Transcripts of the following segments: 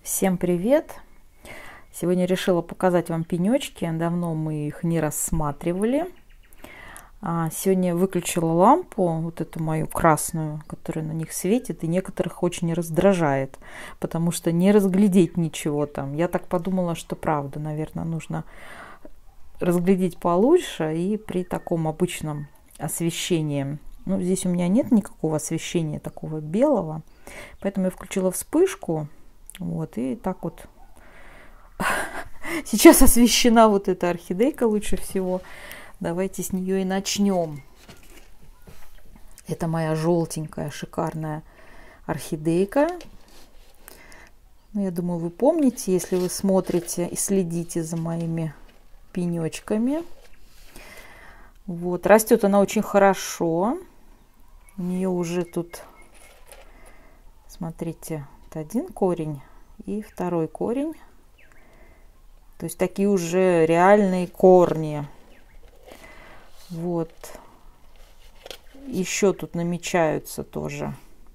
Всем привет! Сегодня решила показать вам пенечки. Давно мы их не рассматривали. Сегодня выключила лампу, вот эту мою красную, которая на них светит, и некоторых очень раздражает, потому что не разглядеть ничего там. Я так подумала, что правда, наверное, нужно разглядеть получше и при таком обычном освещении. Ну, здесь у меня нет никакого освещения такого белого, поэтому я включила вспышку. Вот, и так вот сейчас освещена вот эта орхидейка лучше всего. Давайте с нее и начнем. Это моя желтенькая шикарная орхидейка. Ну, я думаю, вы помните, если вы смотрите и следите за моими пенечками. Вот, растет она очень хорошо. У нее уже тут, смотрите, один корень и второй корень. То есть такие уже реальные корни. Вот. Еще тут намечаются тоже,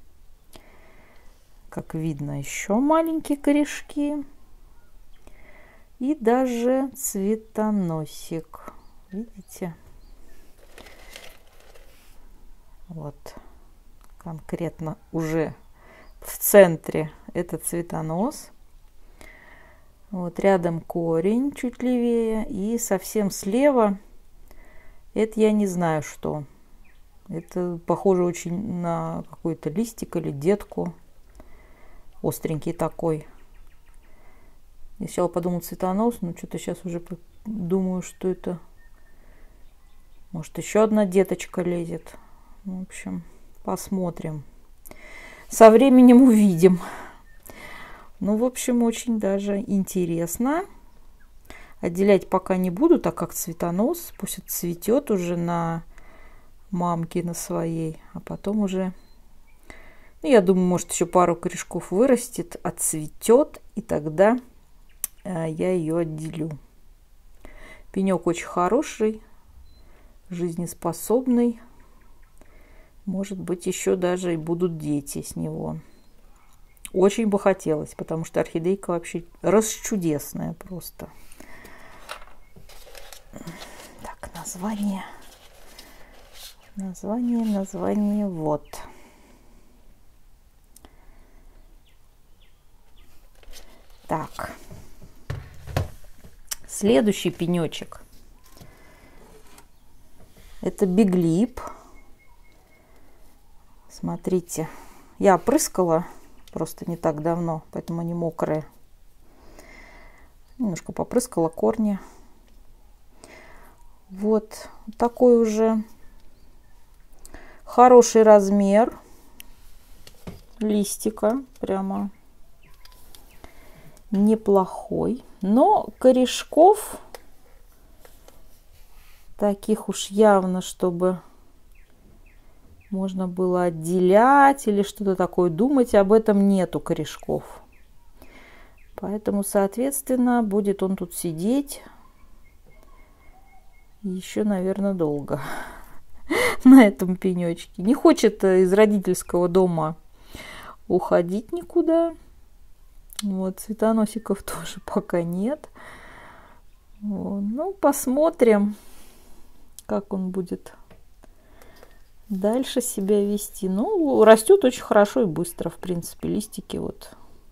как видно, еще маленькие корешки. И даже цветоносик. Видите? Вот. Конкретно уже в центре это цветонос. Вот рядом корень чуть левее. И совсем слева это я не знаю что. Это похоже очень на какой-то листик или детку. Остренький такой. Я сначала подумала цветонос, но что-то сейчас уже думаю, что это... Может, еще одна деточка лезет. В общем, посмотрим. Со временем увидим. Ну, в общем, очень даже интересно. Отделять пока не буду, так как цветонос. Пусть цветет уже на мамке, на своей. А потом уже, ну, я думаю, может, еще пару корешков вырастет, отцветет. И тогда я ее отделю. Пенек очень хороший, жизнеспособный. Может быть, еще даже и будут дети с него. Очень бы хотелось, потому что орхидейка вообще расчудесная просто. Так, название. Название, вот. Так. Следующий пенечек. Это биглип. Смотрите, я опрыскала просто не так давно, поэтому они мокрые. Немножко попрыскала корни. Вот такой уже хороший размер листика, прямо неплохой. Но корешков таких уж явно, чтобы можно было отделять или что-то такое думать, об этом нету корешков. Поэтому, соответственно, будет он тут сидеть еще, наверное, долго на этом пенечке. Не хочет из родительского дома уходить никуда. Вот, цветоносиков тоже пока нет. Вот. Ну, посмотрим, как он будет дальше себя вести. Ну, растет очень хорошо и быстро, в принципе. Листики вот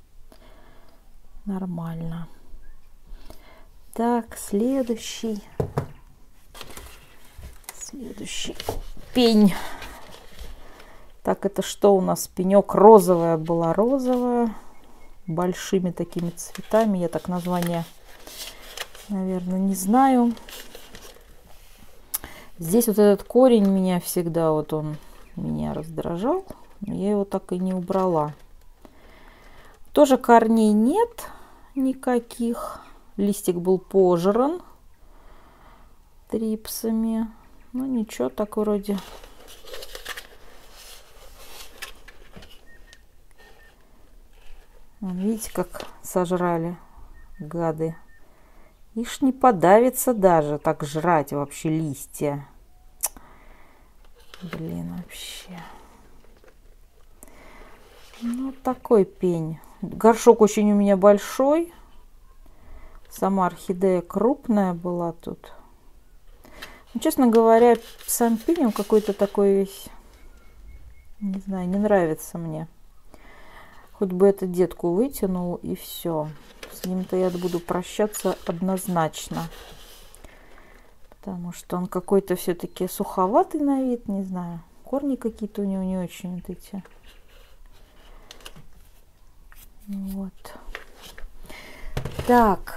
нормально. Так, следующий пень. Так, это что у нас? Пенек розовая была, розовая. Большими такими цветами. Я так название, наверное, не знаю. Здесь вот этот корень меня всегда, вот он меня раздражал. Я его так и не убрала. Тоже корней нет никаких. Листик был пожран трипсами. Ну ничего, так вроде. Видите, как сожрали гады. Ишь, не подавится даже так жрать вообще листья. Блин, вообще. Ну, такой пень. Горшок очень у меня большой. Сама орхидея крупная была тут. Ну, честно говоря, сам пень какой-то такой весь, не знаю, не нравится мне. Хоть бы эту детку вытянул и все. С ним-то я буду прощаться однозначно. Потому что он какой-то все-таки суховатый на вид, не знаю. Корни какие-то у него не очень вот эти. Вот. Так.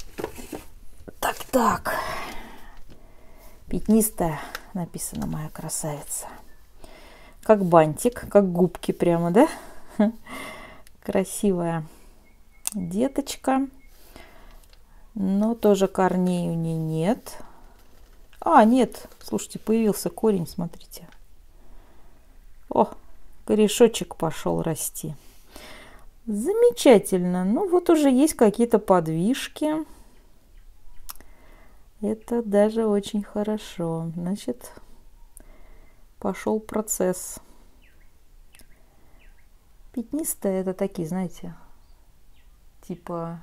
Так. Пятнистая написана моя красавица. Как бантик, как губки прямо, да? Красивая деточка. Но тоже корней у нее нет. А, нет, слушайте, появился корень, смотрите. О, корешочек пошел расти. Замечательно. Ну, вот уже есть какие-то подвижки. Это даже очень хорошо. Значит, пошел процесс. Пятнистые это такие, знаете, типа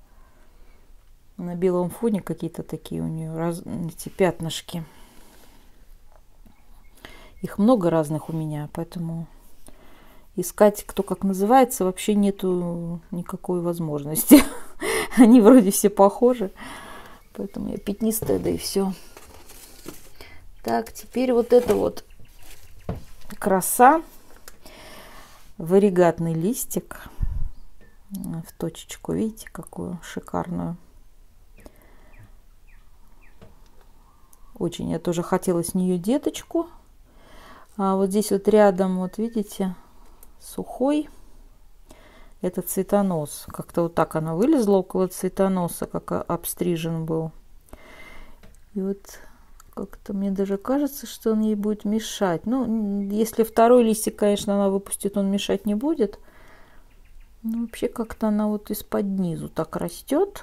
на белом фоне какие-то такие у нее эти пятнышки. Их много разных у меня, поэтому искать, кто как называется, вообще нету никакой возможности. Они вроде все похожи. Поэтому я пятнистая, да и все. Так, теперь вот это вот краса. Варигатный листик. В точечку, видите, какую шикарную. Очень я тоже хотела с нее деточку. А вот здесь вот рядом, вот видите, сухой. Это цветонос. Как-то вот так она вылезла около цветоноса, как обстрижен был. И вот как-то мне даже кажется, что он ей будет мешать. Ну, если второй листик, конечно, она выпустит, он мешать не будет. Но вообще как-то она вот из-под низу так растет.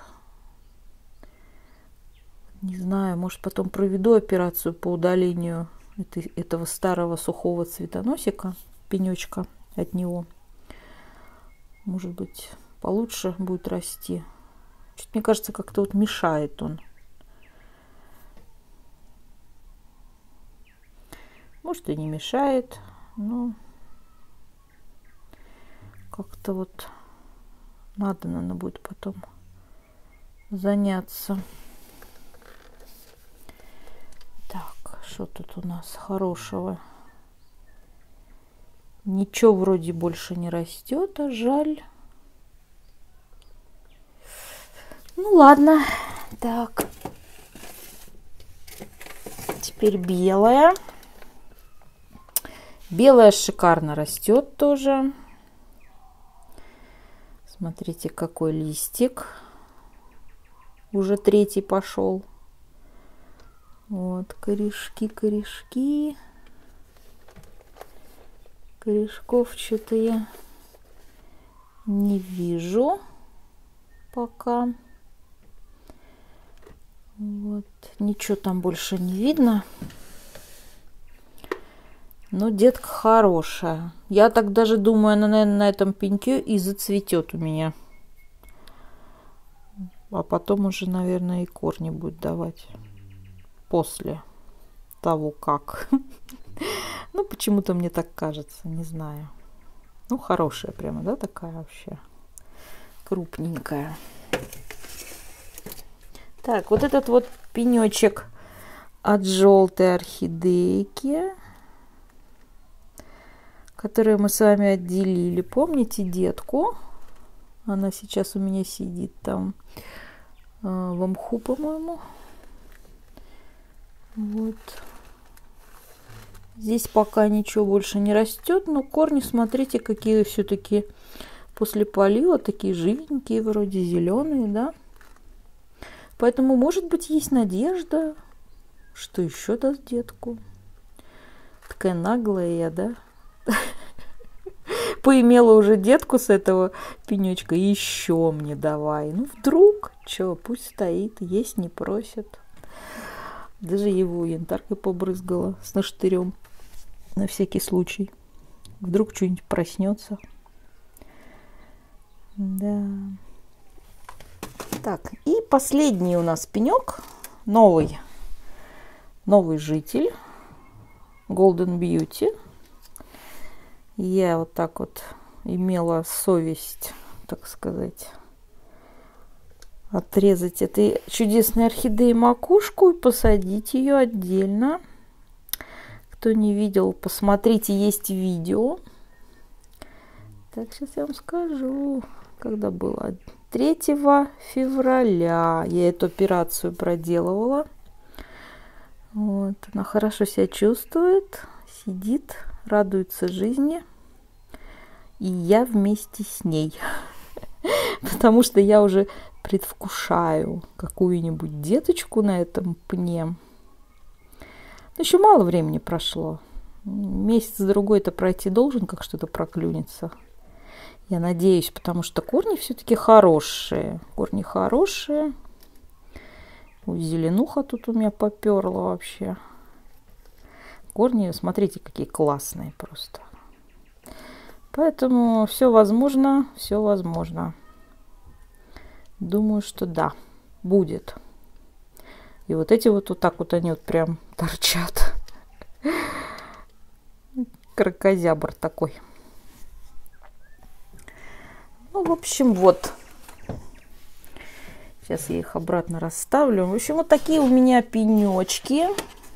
Не знаю, может потом проведу операцию по удалению этого старого сухого цветоносика, пенечка от него. Может быть, получше будет расти. Чуть, мне кажется, как-то вот мешает он. Может, и не мешает, но как-то вот надо, наверное, будет потом заняться. Так, что тут у нас хорошего? Ничего вроде больше не растет, а жаль. Ну ладно. Так. Теперь белая. Белая шикарно растет тоже. Смотрите, какой листик. Уже третий пошел. Вот, корешки. Корешков что-то я не вижу пока. Вот, ничего там больше не видно. Но детка хорошая. Я так даже думаю, она, наверное, на этом пеньке и зацветет у меня. А потом уже, наверное, и корни будет давать. После того, как. Ну, почему-то мне так кажется, не знаю. Ну, хорошая прямо, да, такая вообще. Крупненькая. Так, вот этот вот пенечек от желтой орхидейки, которую мы с вами отделили. Помните детку? Она сейчас у меня сидит там в мху, по-моему. Вот. Здесь пока ничего больше не растет, но корни, смотрите, какие все-таки после полива, такие живенькие, вроде зеленые, да. Поэтому, может быть, есть надежда, что еще даст детку. Такая наглая я, да. Поимела уже детку с этого пенечка, еще мне давай. Ну, вдруг, что, пусть стоит, есть не просит. Даже его янтаркой побрызгала с наштырем. На всякий случай. Вдруг что-нибудь проснется. Да. Так, и последний у нас пенек. Новый житель. Golden Beauty. Я вот так вот имела совесть, так сказать, отрезать этой чудесной орхидеи макушку и посадить ее отдельно. Кто не видел, посмотрите, есть видео. Так, сейчас я вам скажу, когда было. 3 февраля я эту операцию проделывала. Вот, она хорошо себя чувствует, сидит, радуется жизни. И я вместе с ней. Потому что я уже предвкушаю какую-нибудь деточку на этом пне. Еще мало времени прошло. Месяц-другой-то пройти должен, как что-то проклюнется. Я надеюсь, потому что корни все-таки хорошие. Корни хорошие. Зеленуха тут у меня поперла вообще. Корни, смотрите, какие классные просто. Поэтому все возможно, все возможно. Думаю, что да, будет. И вот эти вот так вот они вот прям торчат. Кракозябр такой. Ну, в общем, вот. Сейчас я их обратно расставлю. В общем, вот такие у меня пенечки.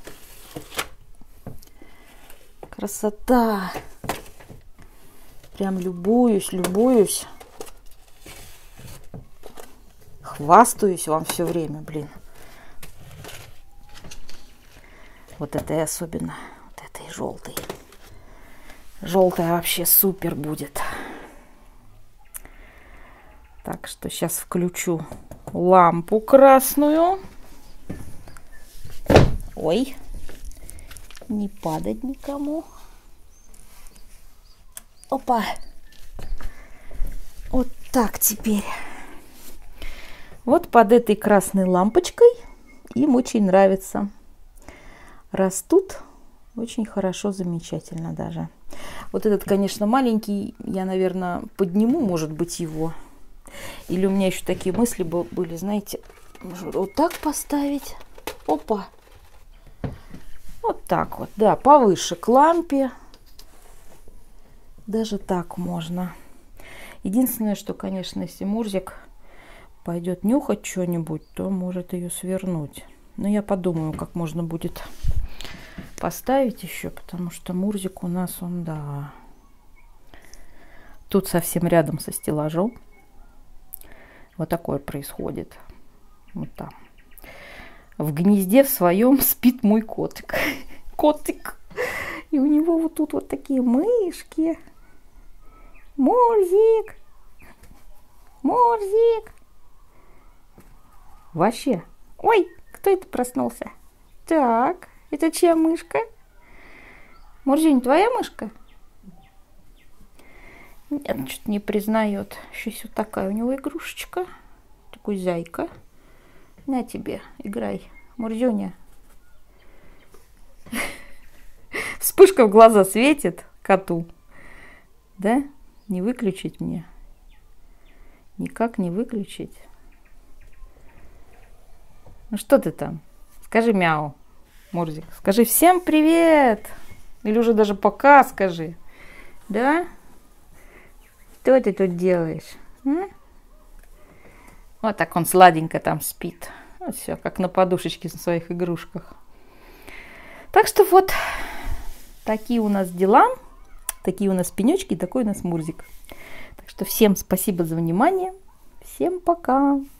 Красота. Прям любуюсь. Хвастаюсь вам все время, блин. Вот этой особенно. Вот этой желтой. Желтая вообще супер будет. Так что сейчас включу лампу красную. Ой, не падать никому. Опа. Вот так теперь. Вот под этой красной лампочкой им очень нравится. Растут очень хорошо, замечательно даже. Вот этот, конечно, маленький, я, наверное, подниму, может быть, его. Или у меня еще такие мысли были, знаете, может, вот так поставить. Опа. Вот так вот, да, повыше к лампе. Даже так можно. Единственное, что, конечно, если Мурзик пойдет нюхать что-нибудь, то может ее свернуть. Но я подумаю, как можно будет поставить еще, потому что Мурзик у нас, он, да, тут совсем рядом со стеллажом. Вот такое происходит. Вот там. В гнезде в своем спит мой котик. Котик. И у него вот тут вот такие мышки. Мурзик. Мурзик. Вообще. Ой, кто это проснулся? Так, это чья мышка? Мурзинь, твоя мышка? Нет, что-то не признает. Еще есть вот такая у него игрушечка. Такой зайка. На тебе, играй. Мурзюня. Вспышка в глаза светит коту. Да? Не выключить мне? Никак не выключить. Ну что ты там? Скажи мяу, Мурзик. Скажи всем привет. Или уже даже пока скажи. Да? Что ты тут делаешь? Вот так он сладенько там спит. Вот все, как на подушечке на своих игрушках. Так что вот такие у нас дела. Такие у нас пенечки, такой у нас Мурзик. Так что всем спасибо за внимание. Всем пока.